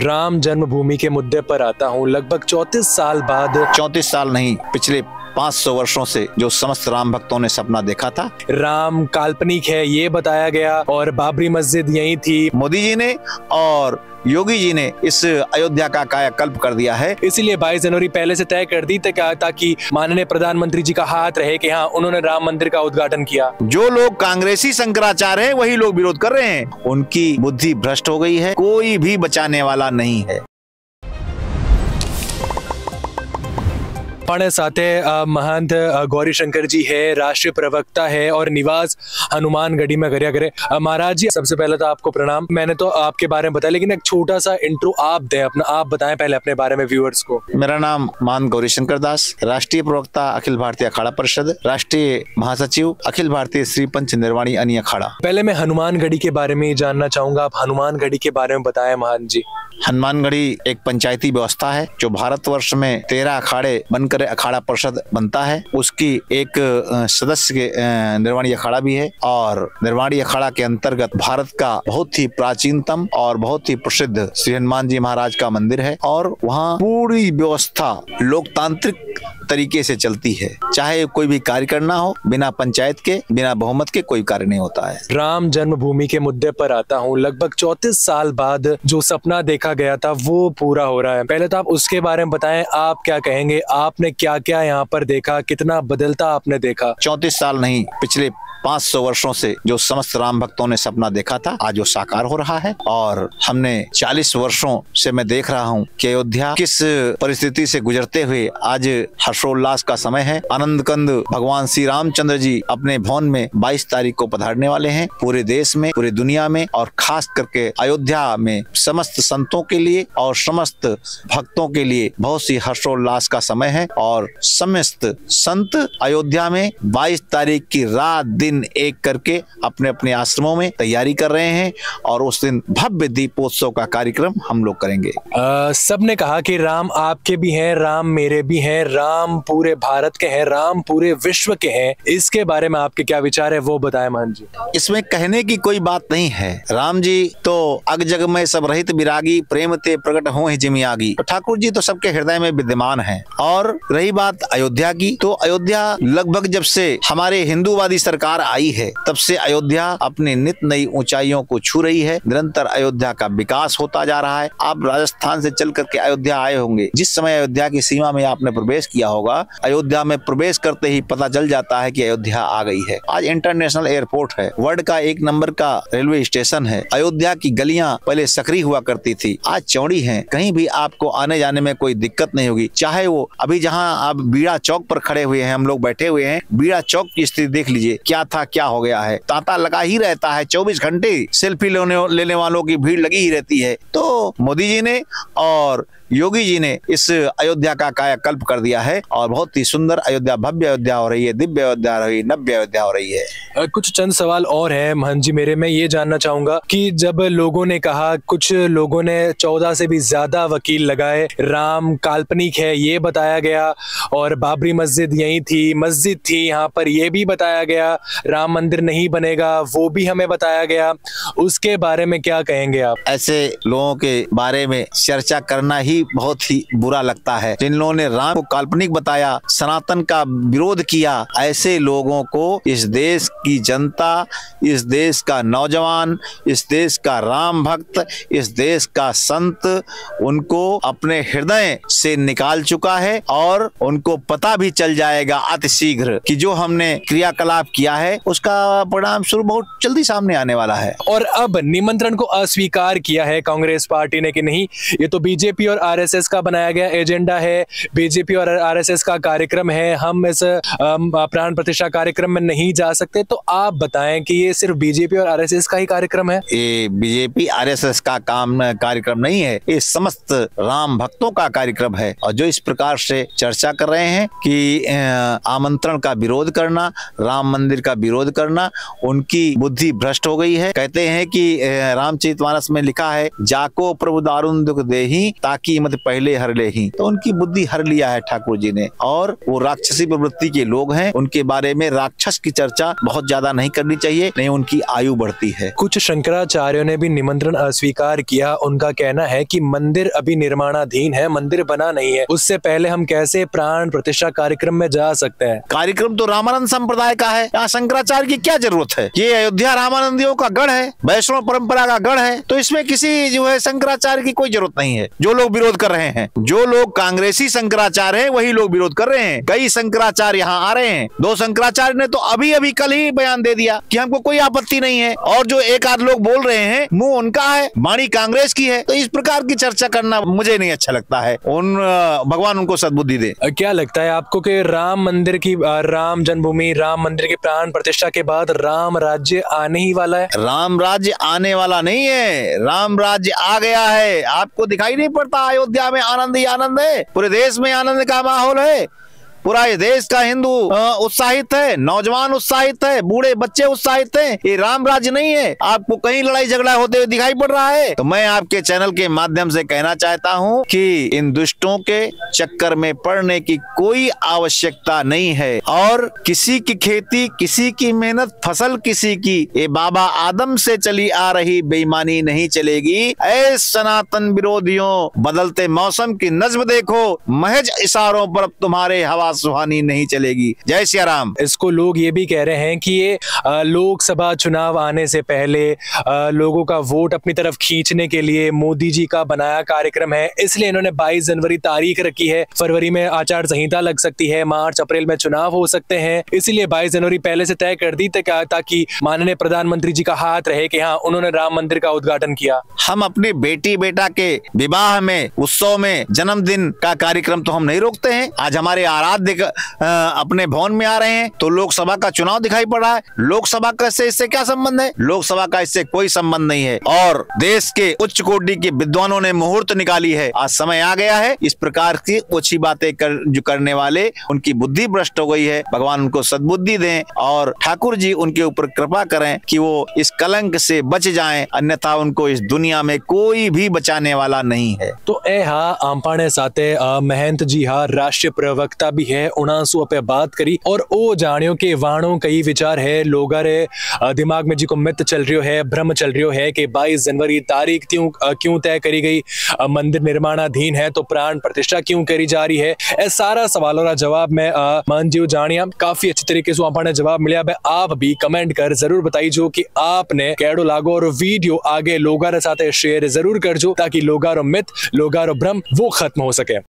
राम जन्मभूमि के मुद्दे पर आता हूँ। लगभग 34 साल बाद, 34 साल नहीं, पिछले 500 वर्षों से जो समस्त राम भक्तों ने सपना देखा था, राम काल्पनिक है ये बताया गया और बाबरी मस्जिद यही थी। मोदी जी ने और योगी जी ने इस अयोध्या का कायाकल्प कर दिया है। इसीलिए 22 जनवरी पहले से तय कर दी ताकि माननीय प्रधानमंत्री जी का हाथ रहे कि हाँ, उन्होंने राम मंदिर का उद्घाटन किया। जो लोग कांग्रेसी शंकराचार्य हैं वही लोग विरोध कर रहे हैं। उनकी बुद्धि भ्रष्ट हो गई है, कोई भी बचाने वाला नहीं है। हमारे साथ महंत गौरी शंकर जी है, राष्ट्रीय प्रवक्ता है और निवास हनुमानगढ़ी में गरिया करे। महाराज जी, सबसे पहले तो आपको प्रणाम। मैंने तो आपके बारे में बताया, लेकिन एक छोटा सा इंट्रो आप दें अपना, आप बताएं पहले अपने बारे में व्यूअर्स को। मेरा नाम महंत गौरी शंकर दास, राष्ट्रीय प्रवक्ता अखिल भारतीय अखाड़ा परिषद, राष्ट्रीय महासचिव अखिल भारतीय श्री पंच निर्वाणी अनी अखाड़ा। पहले मैं हनुमानगढ़ी के बारे में जानना चाहूंगा, आप हनुमानगढ़ी के बारे में बताएं महंत जी। हनुमानगढ़ी एक पंचायती व्यवस्था है जो भारतवर्ष में 13 अखाड़े बनकर अखाड़ा परिषद बनता है। उसकी एक सदस्य के निर्वाणी अखाड़ा भी है और निर्वाणी अखाड़ा के अंतर्गत भारत का बहुत ही प्राचीनतम और बहुत ही प्रसिद्ध श्री हनुमान जी महाराज का मंदिर है और वहाँ पूरी व्यवस्था लोकतांत्रिक तरीके से चलती है। चाहे कोई भी कार्य करना हो, बिना पंचायत के, बिना बहुमत के कोई कार्य नहीं होता है। राम जन्मभूमि के मुद्दे पर आता हूँ। लगभग 34 साल बाद जो सपना देखा गया था वो पूरा हो रहा है। पहले तो आप उसके बारे में बताएं, आप क्या कहेंगे, आपने क्या क्या यहाँ पर देखा, कितना बदलता आपने देखा? 34 साल नहीं, पिछले 500 वर्षों से जो समस्त राम भक्तों ने सपना देखा था आज वो साकार हो रहा है। और हमने 40 वर्षों से मैं देख रहा हूँ कि अयोध्या किस परिस्थिति से गुजरते हुए आज हर्षोल्लास का समय है। आनंद कंद भगवान श्री रामचंद्र जी अपने भवन में 22 तारीख को पधारने वाले हैं। पूरे देश में, पूरी दुनिया में और खास करके अयोध्या में समस्त संतों के लिए और समस्त भक्तों के लिए बहुत सी हर्षोल्लास का समय है। और समस्त संत अयोध्या में 22 तारीख की रात दिन एक करके अपने अपने आश्रमों में तैयारी कर रहे हैं और उस दिन भव्य दीपोत्सव का कार्यक्रम हम लोग करेंगे। सबने कहा कि राम आपके भी हैं, राम मेरे भी हैं, राम पूरे भारत के हैं, राम पूरे विश्व के हैं। इसके बारे में आपके क्या विचार है वो बताएं महंत जी। इसमें कहने की कोई बात नहीं है। राम जी तो अग जग में सब रहित विरागी, प्रेम ते प्रकट हो जिमि आगी। तो ठाकुर जी तो सबके हृदय में विद्यमान है। और रही बात अयोध्या की, तो अयोध्या लगभग जब से हमारे हिंदूवादी सरकार आई है तब से अयोध्या अपनी नित नई ऊंचाइयों को छू रही है। निरंतर अयोध्या का विकास होता जा रहा है। आप राजस्थान से चल करके अयोध्या आए होंगे, जिस समय अयोध्या की सीमा में आपने प्रवेश किया होगा, अयोध्या में प्रवेश करते ही पता चल जाता है कि अयोध्या आ गई है। आज इंटरनेशनल एयरपोर्ट है, वर्ल्ड का 1 नंबर का रेलवे स्टेशन है। अयोध्या की गलियां पहले सकरी हुआ करती थी, आज चौड़ी है। कहीं भी आपको आने जाने में कोई दिक्कत नहीं होगी। चाहे वो अभी जहाँ आप बीड़ा चौक पर खड़े हुए हैं, हम लोग बैठे हुए हैं, बीड़ा चौक की स्थिति देख लीजिए, क्या था क्या हो गया है। तांता लगा ही रहता है, 24 घंटे सेल्फी लेने वालों की भीड़ लगी ही रहती है। तो मोदी जी ने और योगी जी ने इस अयोध्या का कायाकल्प कर दिया है और बहुत ही सुंदर अयोध्या, भव्य अयोध्या हो रही है, दिव्य अयोध्या हो रही है, नव्य अयोध्या हो रही है। कुछ चंद सवाल और हैं महंत जी मेरे, मैं ये जानना चाहूंगा कि जब लोगों ने कहा, कुछ लोगों ने 14 से भी ज्यादा वकील लगाए, राम काल्पनिक है ये बताया गया और बाबरी मस्जिद यही थी, मस्जिद थी यहाँ पर ये भी बताया गया, राम मंदिर नहीं बनेगा वो भी हमें बताया गया, उसके बारे में क्या कहेंगे आप? ऐसे लोगों के बारे में चर्चा करना ही बहुत ही बुरा लगता है। जिन लोगों ने राम को काल्पनिक बताया, सनातन का विरोध किया, ऐसे लोगों को इस देश की जनता, इस देश का नौजवान, इस देश का राम भक्त, इस देश का संत उनको अपने हृदय से निकाल चुका है और उनको पता भी चल जाएगा अतिशीघ्र कि जो हमने क्रियाकलाप किया है उसका परिणाम स्वरूप बहुत जल्दी सामने आने वाला है। और अब निमंत्रण को अस्वीकार किया है कांग्रेस पार्टी ने कि नहीं, ये तो बीजेपी और आरएसएस का बनाया गया एजेंडा है, बीजेपी और आरएसएस का कार्यक्रम है, हम इस प्राण प्रतिष्ठा कार्यक्रम में नहीं जा सकते। तो आप बताएं कि ये सिर्फ बीजेपी और आरएसएस का ही कार्यक्रम है? ये बीजेपी आरएसएस का कार्यक्रम नहीं है, ये समस्त राम भक्तों का कार्यक्रम है। और जो इस प्रकार से चर्चा कर रहे हैं कि आमंत्रण का विरोध करना, राम मंदिर का विरोध करना, उनकी बुद्धि भ्रष्ट हो गई है। कहते हैं कि रामचरितमानस में लिखा है, जाको प्रभु दारुण दुख देही ताकि मत पहले हर लेही। तो उनकी बुद्धि हर लिया है ठाकुर जी ने, और वो राक्षसी प्रवृत्ति के लोग हैं। उनके बारे में राक्षस की चर्चा बहुत ज्यादा नहीं करनी चाहिए, नहीं उनकी आयु बढ़ती है। कुछ शंकराचार्यों ने भी निमंत्रण अस्वीकार किया। उनका कहना है कि मंदिर अभी निर्माणाधीन है, मंदिर बना नहीं है, उससे पहले हम कैसे प्राण प्रतिष्ठा कार्यक्रम में जा सकते हैं। कार्यक्रम तो रामानंद संप्रदाय का है, यहाँ शंकराचार्य की क्या जरूरत है। ये अयोध्या रामानंदियों का गढ़ है, वैष्णव परंपरा का गढ़ है, तो इसमें किसी जो है शंकराचार्य की कोई जरूरत नहीं है। जो लोग विरोध कर रहे हैं, जो लोग कांग्रेसी शंकराचार्य हैं, वही लोग विरोध कर रहे हैं। कई शंकराचार्य यहाँ आ रहे हैं। 2 शंकराचार्य ने तो अभी अभी कल ही बयान दे दिया कि हमको कोई आपत्ति नहीं है, और जो एक आध लोग बोल रहे हैं मुंह उनका है, वाणी कांग्रेस की है। तो इस प्रकार की चर्चा करना मुझे नहीं अच्छा लगता है। भगवान उनको सद्बुद्धि दे। क्या लगता है आपको कि राम मंदिर की, राम जन्मभूमि, राम मंदिर की प्राण प्रतिष्ठा के बाद राम राज्य आने ही वाला है? राम राज्य आने वाला नहीं है, राम राज्य आ गया है। आपको दिखाई नहीं पड़ता अयोध्या में आनंद ही आनंद है, पूरे देश में आनंद का माहौल है। पूरा ये देश का हिंदू उत्साहित है, नौजवान उत्साहित है, बूढ़े बच्चे उत्साहित हैं। ये राम राज्य नहीं है। आपको कहीं लड़ाई झगड़ा होते हुए दिखाई पड़ रहा है? तो मैं आपके चैनल के माध्यम से कहना चाहता हूं कि इन दुष्टों के चक्कर में पड़ने की कोई आवश्यकता नहीं है, और किसी की खेती, किसी की मेहनत, फसल किसी की, ये बाबा आदम से चली आ रही बेईमानी नहीं चलेगी। ऐ सनातन विरोधियों, बदलते मौसम की नज्म देखो, महज इशारों पर तुम्हारे हवा सुहानी नहीं चलेगी। जय सिया राम। इसको लोग ये भी कह रहे हैं कि ये लोकसभा चुनाव आने से पहले लोगों का वोट अपनी तरफ खींचने के लिए मोदी जी का बनाया कार्यक्रम है, इसलिए इन्होंने 22 जनवरी तारीख रखी है। फरवरी में आचार संहिता लग सकती है, मार्च अप्रैल में चुनाव हो सकते हैं, इसलिए 22 जनवरी पहले से तय कर दी ताकि माननीय प्रधानमंत्री जी का हाथ रहे कि हाँ, उन्होंने राम मंदिर का उद्घाटन किया। हम अपनी बेटी बेटा के विवाह में, उत्सव में, जन्मदिन का कार्यक्रम तो हम नहीं रोकते हैं। आज हमारे आराध्य अपने भवन में आ रहे हैं तो लोकसभा का चुनाव दिखाई पड़ रहा है। लोकसभा का इससे क्या संबंध है? लोकसभा का इससे कोई संबंध नहीं है। और देश के उच्च कोटि के विद्वानों ने मुहूर्त निकाली है। आज समय आ गया है। इस प्रकार की ओछी बातें जो करने वाले, उनकी बुद्धि भ्रष्ट हो गई है। भगवान उनको सद्बुद्धि दें और ठाकुर जी उनके ऊपर कृपा करें कि वो इस कलंक से बच जाएं, अन्यथा उनको इस दुनिया में कोई भी बचाने वाला नहीं है। तो आमपाने साथे महंत जी राष्ट्रीय प्रवक्ता भी है, 79 पे बात करी और ओ जानियो के वाणों कई विचार है। लोगा रे दिमाग में जी को मित चल रही है, भ्रम चल रही है कि 22 जनवरी तारीख क्यों तय करी गई, मंदिर निर्माणाधीन है तो प्राण प्रतिष्ठा क्यों करी जा रही है। ऐसा सारा सवालों का जवाब मैं मान जी जानिया काफी अच्छे तरीके से आपने जवाब मिला। आप भी कमेंट कर जरूर बताइए कि आपने कैडो लागो और वीडियो आगे लोगा रे साथ शेयर जरूर कर जो, ताकि लोगा रो मिथ, लोगा रो भ्रम वो खत्म हो सके।